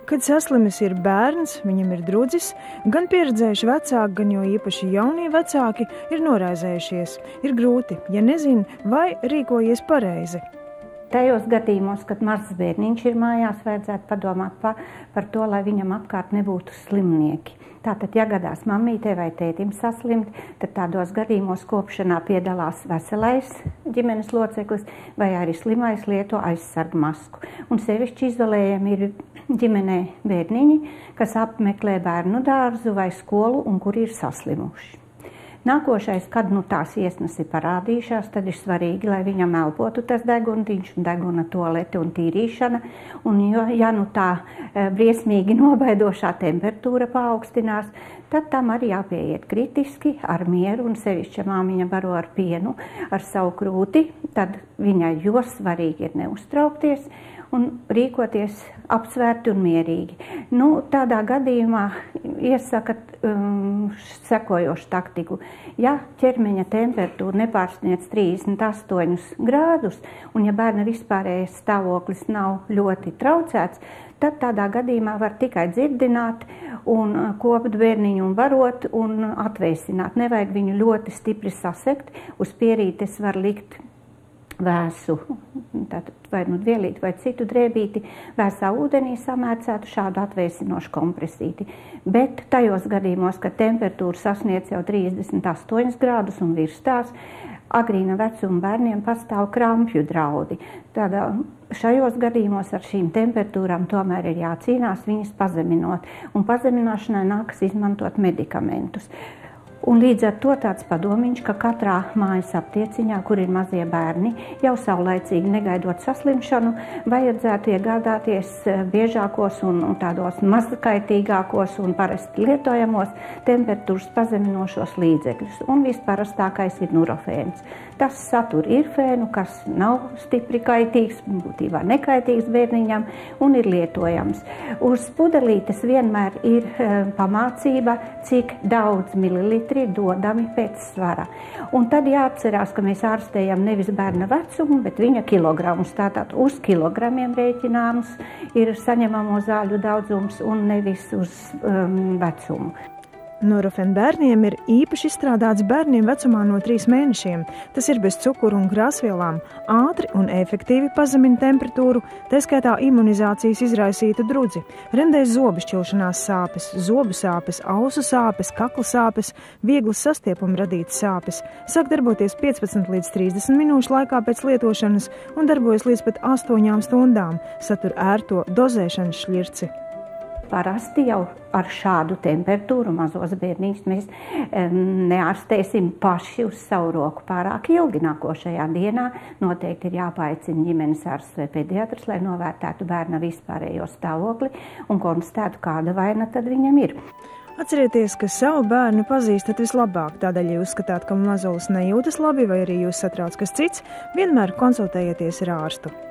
Kad saslimis ir bērns, viņam ir drudzis, gan pieredzējuši vecāki, gan jo īpaši jaunie vecāki ir noraizējušies. Ir grūti, ja nezin, vai rīkojies pareizi. Tajos gadījumos, kad mazs bērniņš ir mājās, vajadzētu padomāt par to, lai viņam apkārt nebūtu slimnieki. Tātad, ja gadās mammītei vai tētim saslimt, tad tādos gadījumos kopšanā piedalās veselais ģimenes loceklis vai arī slimais lieto aizsargu masku. Un sevišķi izolējami ir ģimenē bērniņi, kas apmeklē bērnu dārzu vai skolu un kuri ir saslimuši. Nākošais, kad tās iesnas ir parādījušās, tad ir svarīgi, lai viņam elpotu tas deguntiņš, deguna tualete un tīrīšana. Un ja tā briesmīgi nobaidošā temperatūra paaugstinās, tad tam arī jāpieiet kritiski, ar mieru, un sevišķi, ja māmiņa baro ar pienu, ar savu krūti, tad viņai jo svarīgi ir neuztraukties un rīkoties apsvērti un mierīgi. Tādā gadījumā iesaka sekojošu taktiku. Ja ķermeņa temperatūra nepārsniedz 38 grādus, un ja bērna vispārējais stāvoklis nav ļoti traucēts, tad tādā gadījumā var tikai dzirdināt un kopt bērniņu un barot un atvēsināt. Nevajag viņu ļoti stipri sasegt, uz pierītes var likt vēsu, vai dvielīti vai citu drēbīti, vēsā ūdenī samērcētu šādu atvēsinošu kompresīti. Bet tajos gadījumos, kad temperatūra sasniedz jau 38 grādus un virs tās, agrīna vecuma bērniem pastāv krampju draudi. Šajos gadījumos ar šīm temperatūrām tomēr ir jācīnās viņas pazeminot, un pazemināšanai nākas izmantot medikamentus. Un līdz ar to tāds padomiņš, ka katrā mājas aptieciņā, kur ir mazie bērni, jau saulaicīgi negaidot saslimšanu, vajadzētu iegādāties biežākos un tādos mazkaitīgākos un parasti lietojamos temperatūras pazeminošos līdzekļus. Un visparastākais ir nurofēns. Tas satur irfēnu, kas nav stipri kaitīgs, būtībā nekaitīgs bērniņam un ir lietojams. Uz pudelītes vienmēr ir pamācība, cik daudz mililitri dodami pēc svara. Un tad jāatcerās, ka mēs ārstējam nevis bērna vecumu, bet viņa kilogramus. Tātad uz kilogramiem rēķināms ir saņemamo zāļu daudzums un nevis uz vecumu. Nurofen bērniem ir īpaši izstrādāts bērniem vecumā no 3 mēnešiem. Tas ir bez cukuru un krāsvielām, ātri un efektīvi pazemina temperatūru, tā skaitā imunizācijas izraisītu drudzi, rendēs zobu šķilšanās sāpes, zobu sāpes, ausu sāpes, kakla sāpes, vieglas sastiepuma radītas sāpes, sāk darboties 15 līdz 30 minūšu laikā pēc lietošanas un darbojas līdz pat 8 stundām, satur ērto dozēšanas šļirci. Parasti jau ar šādu temperatūru mazos bērniņus mēs neārstēsim paši uz savu roku pārāk ilgi. Nākošajā dienā noteikti ir jāpaaicina ģimenes ārsts vai pediatrs, lai novērtētu bērna vispārējo stāvokli un konstatētu, kāda vaina tad viņam ir. Atcerieties, ka savu bērnu pazīstat vislabāk, tādēļ, ja uzskatāt, ka mazulis nejūtas labi vai arī jūs satrauc kas cits, vienmēr konsultējieties ar ārstu.